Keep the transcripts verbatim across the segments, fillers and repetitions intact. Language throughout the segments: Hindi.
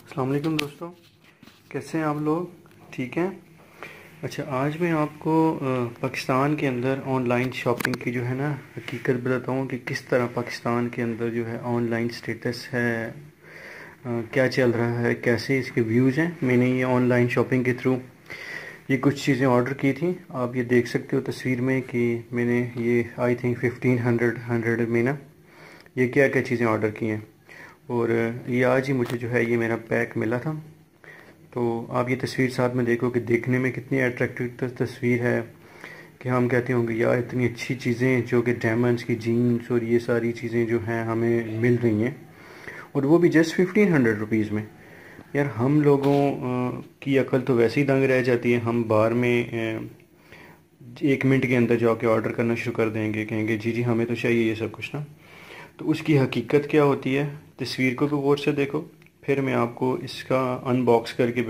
अस्सलाम वालेकुम दोस्तों, कैसे हैं आप लोग? ठीक हैं। अच्छा, आज मैं आपको अ, पाकिस्तान के अंदर ऑनलाइन शॉपिंग की जो है ना हकीकत बताता हूँ कि किस तरह पाकिस्तान के अंदर जो है ऑनलाइन स्टेटस है, अ, क्या चल रहा है, कैसे इसके व्यूज़ हैं। मैंने ये ऑनलाइन शॉपिंग के थ्रू ये कुछ चीज़ें ऑर्डर की थी। आप ये देख सकते हो तस्वीर में कि मैंने ये I think fifteen hundred hundred में ना ये क्या क्या चीज़ें ऑर्डर की हैं। और ये आज ही मुझे जो है ये मेरा पैक मिला था। तो आप ये तस्वीर साथ में देखो कि देखने में कितनी अट्रैक्टिव तस्वीर है कि हम कहते होंगे यार इतनी अच्छी चीज़ें जो कि डायमंड्स की जीन्स और ये सारी चीज़ें जो हैं हमें मिल रही हैं, और वो भी जस्ट फिफ्टीन हंड्रेड रुपीज़ में। यार हम लोगों अ, की अकल तो वैसे ही दंग रह जाती है। हम बार में अ, एक मिनट के अंदर जाके ऑर्डर करना शुरू कर देंगे, कहेंगे जी जी हमें तो चाहिए ये सब कुछ ना। तो उसकी हकीकत क्या होती है, तस्वीर को भी गौर से देखो, फिर मैं आपको इसका अनबॉक्स करके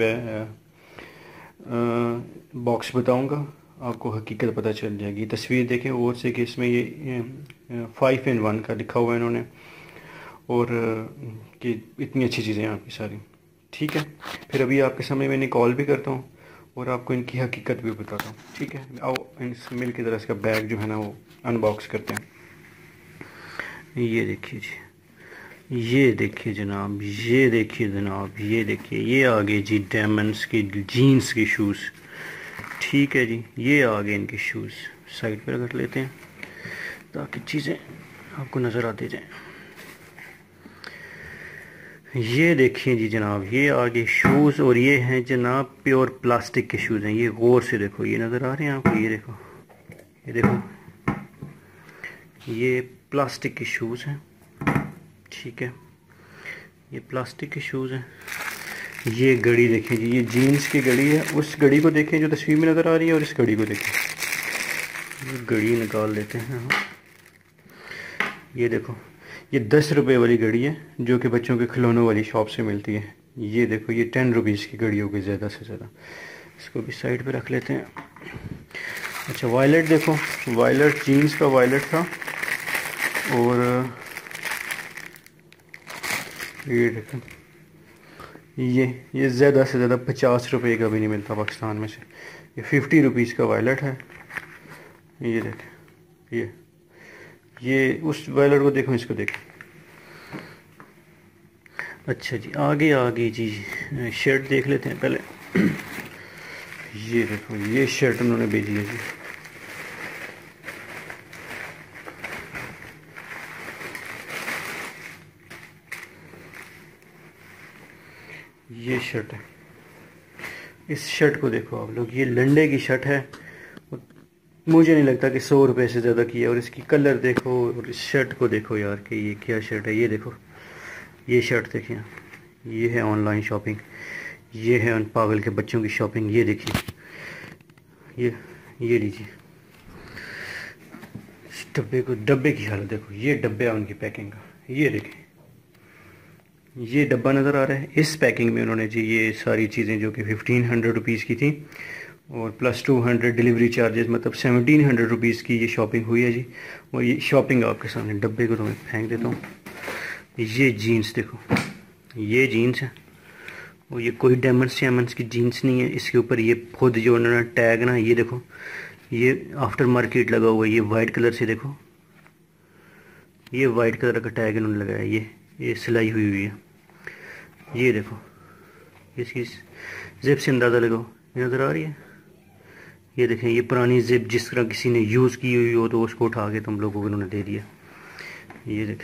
बॉक्स बताऊंगा, आपको हकीकत पता चल जाएगी। तस्वीर देखें गौर से कि इसमें ये फाइव इन वन का लिखा हुआ है इन्होंने, और अ, कि इतनी अच्छी चीज़ें हैं आपकी सारी। ठीक है, फिर अभी आपके सामने मैंने कॉल भी करता हूँ और आपको इनकी हकीकत भी बताता हूँ। ठीक है, आओ इस मिल की तरह इसका बैग जो है ना वो अनबॉक्स करते हैं। ये देखिए जी, ये देखिए जनाब, ये देखिए जनाब, ये देखिए, ये आ गए जी डायमंड्स के जीन्स के शूज़। ठीक है जी, ये आ गए इनके शूज़। साइड पर रख लेते हैं ताकि चीज़ें आपको नज़र आती जाएं। ये देखिए जी जनाब, ये आ गए शूज़, और ये हैं जनाब प्योर प्लास्टिक के शूज़ हैं। ये गौर से देखो, ये नज़र आ रहे हैं आपको, ये देखो, ये देखो, ये प्लास्टिक के शूज़ हैं। ठीक है, ये प्लास्टिक के शूज़ हैं। ये घड़ी देखें जी, ये जीन्स की घड़ी है। उस घड़ी को देखें जो तस्वीर में नज़र आ रही है, और इस घड़ी को देखें। ये घड़ी निकाल लेते हैं हम। ये देखो, ये दस रुपए वाली घड़ी है जो कि बच्चों के खिलौनों वाली शॉप से मिलती है। ये देखो, ये टेन रुपीज़ की घड़ी होगी ज़्यादा से ज़्यादा। इसको भी साइड पे रख लेते हैं। अच्छा, वायलेट देखो, वायलेट जीन्स का वायलेट था, और ये देखो, ये ये ज़्यादा से ज़्यादा पचास रुपये का भी नहीं मिलता पाकिस्तान में से। ये फिफ्टी रुपीज़ का वायलेट है। ये देखें, ये ये उस वायलेट को देखो, इसको देखो। अच्छा जी, आगे आगे जी शर्ट देख लेते हैं पहले। ये देखो, ये शर्ट उन्होंने भेजी है जी। ये शर्ट है, इस शर्ट को देखो आप लोग, ये लंडे की शर्ट है। मुझे नहीं लगता कि सौ रुपये से ज़्यादा की है। और इसकी कलर देखो, और इस शर्ट को देखो यार कि ये क्या शर्ट है। ये देखो, ये शर्ट देखिए, ये है ऑनलाइन शॉपिंग, ये है उन पागल के बच्चों की शॉपिंग। ये देखिए, ये ये लीजिए, इस डब्बे को, डब्बे की हालत देखो, ये डब्बे है उनकी पैकिंग का। ये देखें, ये डब्बा नज़र आ रहा है। इस पैकिंग में उन्होंने जी ये सारी चीज़ें जो कि फिफ्टीन हंड्रेड रुपीज़ की थी, और plus two hundred delivery charges, मतलब सेवनटीन हंड्रेड रुपीज़ की ये शॉपिंग हुई है जी। और ये शॉपिंग आपके सामने, डब्बे को तो मैं फेंक देता हूँ। ये जीन्स देखो, ये जीन्स है, और ये कोई डायमंड्स शायमंड्स की जीन्स नहीं है। इसके ऊपर ये खुद जो उन्होंने टैग ना, ये देखो, ये आफ्टर मार्केट लगा हुआ है। ये वाइट कलर से देखो, ये वाइट कलर का टैग इन्होंने लगाया। ये ये सिलाई हुई हुई है। ये देखो, इसकी जिप से अंदाज़ा लगाओ, ये नज़र आ रही है। ये देखें, ये पुरानी जिप जिस तरह किसी ने यूज़ की हुई हो तो उसको उठा के तुम लोगों को इन्होंने दे दिया। ये देखें,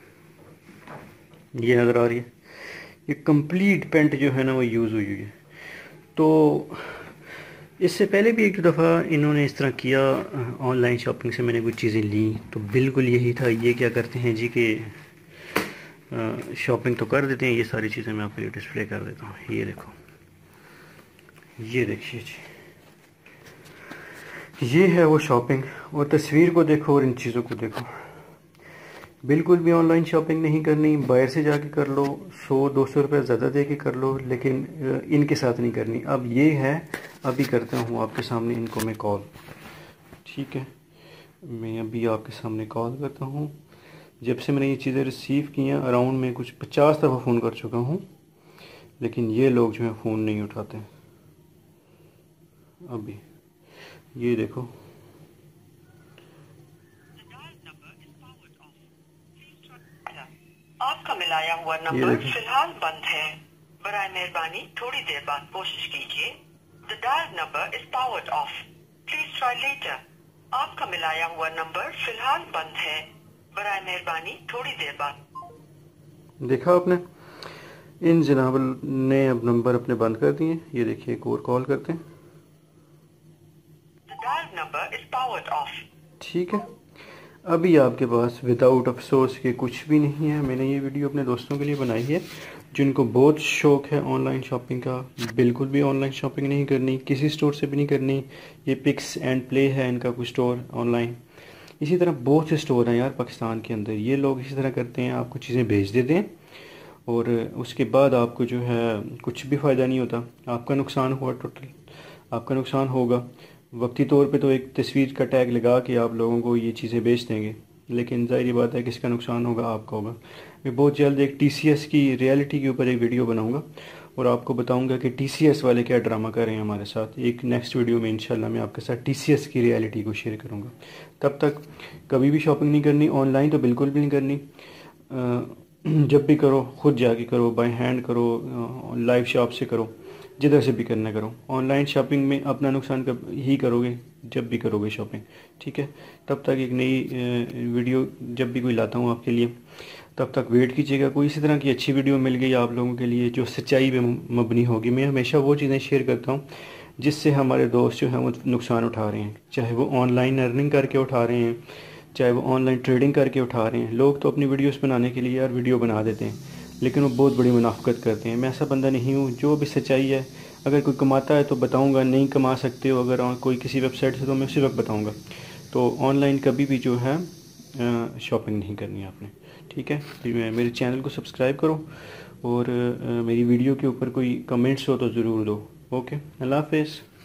ये नज़र आ रही है। ये कंप्लीट पेंट जो है ना वो यूज़ हुई हुई है। तो इससे पहले भी एक दफ़ा इन्होंने इस तरह किया, ऑनलाइन शॉपिंग से मैंने कुछ चीज़ें ली तो बिल्कुल यही था। ये क्या करते हैं जी कि शॉपिंग तो कर देते हैं। ये सारी चीज़ें मैं आपके लिए डिस्प्ले कर देता हूँ। ये देखो, ये देखिए जी, ये है वो शॉपिंग। और तस्वीर को देखो और इन चीज़ों को देखो। बिल्कुल भी ऑनलाइन शॉपिंग नहीं करनी, बाहर से जाके कर लो, सौ दो सौ रुपये ज़्यादा दे के कर लो, लेकिन इनके साथ नहीं करनी। अब ये है, अभी करता हूँ आपके सामने इनको मैं कॉल। ठीक है, मैं अभी आपके सामने कॉल करता हूँ। जब से मैंने ये चीज़ें रिसीव की हैं, अराउंड मैं कुछ पचास दफ़ा फ़ोन कर चुका हूँ, लेकिन ये लोग जो है फ़ोन नहीं उठाते। अभी ये देखो, आपका मिलाया हुआ नंबर फिलहाल बंद है, बराए मेहरबानी थोड़ी देर बाद कोशिश कीजिए। The dial number is powered off, please try later. आपका मिलाया हुआ नंबर फिलहाल बंद है, बराए मेहरबानी थोड़ी देर बाद। देखा आपने, इन जनाब ने अब नंबर अपने बंद कर दिए। ये देखिए एक और कॉल करते हैं। The dial number is powered off. ठीक है, अभी आपके पास विदाउट अफसोस के कुछ भी नहीं है। मैंने ये वीडियो अपने दोस्तों के लिए बनाई है जिनको बहुत शौक़ है ऑनलाइन शॉपिंग का। बिल्कुल भी ऑनलाइन शॉपिंग नहीं करनी, किसी स्टोर से भी नहीं करनी। ये पिक्स एंड प्ले है इनका कोई स्टोर ऑनलाइन। इसी तरह बहुत से स्टोर हैं यार पाकिस्तान के अंदर। ये लोग इसी तरह करते हैं, आपको चीज़ें भेज देते हैं और उसके बाद आपको जो है कुछ भी फ़ायदा नहीं होता। आपका नुकसान हुआ, टोटल आपका नुकसान होगा। वक्ती तौर पे तो एक तस्वीर का टैग लगा के आप लोगों को ये चीज़ें बेच देंगे, लेकिन ज़ाहिर बात है किसका नुकसान होगा, आपका होगा। मैं बहुत जल्द एक टीसीएस की रियलिटी के ऊपर एक वीडियो बनाऊंगा और आपको बताऊंगा कि टीसीएस वाले क्या ड्रामा कर रहे हैं हमारे साथ। एक नेक्स्ट वीडियो में इंशाल्लाह मैं आपके साथ टीसीएस की रियलिटी को शेयर करूँगा। तब तक कभी भी शॉपिंग नहीं करनी, ऑनलाइन तो बिल्कुल भी नहीं करनी। जब भी करो खुद जाके करो, बाय हैंड करो, लाइव शॉप से करो, जिधर से भी करना करो। ऑनलाइन शॉपिंग में अपना नुकसान कब ही करोगे जब भी करोगे शॉपिंग। ठीक है, तब तक एक नई वीडियो जब भी कोई लाता हूँ आपके लिए, तब तक वेट कीजिएगा। कोई इसी तरह की अच्छी वीडियो मिल गई आप लोगों के लिए जो सच्चाई पे मबनी होगी। मैं हमेशा वो चीज़ें शेयर करता हूँ जिससे हमारे दोस्त जो हैं वो नुकसान उठा रहे हैं, चाहे वो ऑनलाइन अर्निंग करके उठा रहे हैं, चाहे वो ऑनलाइन ट्रेडिंग करके उठा रहे हैं। लोग तो अपनी वीडियोस बनाने के लिए यार वीडियो बना देते हैं, लेकिन वो बहुत बड़ी मुनाफिकत करते हैं। मैं ऐसा बंदा नहीं हूँ। जो भी सच्चाई है, अगर कोई कमाता है तो बताऊँगा, नहीं कमा सकते हो अगर कोई किसी वेबसाइट से तो मैं उसी वक्त बताऊँगा। तो ऑनलाइन कभी भी जो है शॉपिंग नहीं करनी है आपने। ठीक है, मेरे चैनल को सब्सक्राइब करो और मेरी वीडियो के ऊपर कोई कमेंट्स हो तो ज़रूर दो। ओके, अल्लाह हाफ़िज़।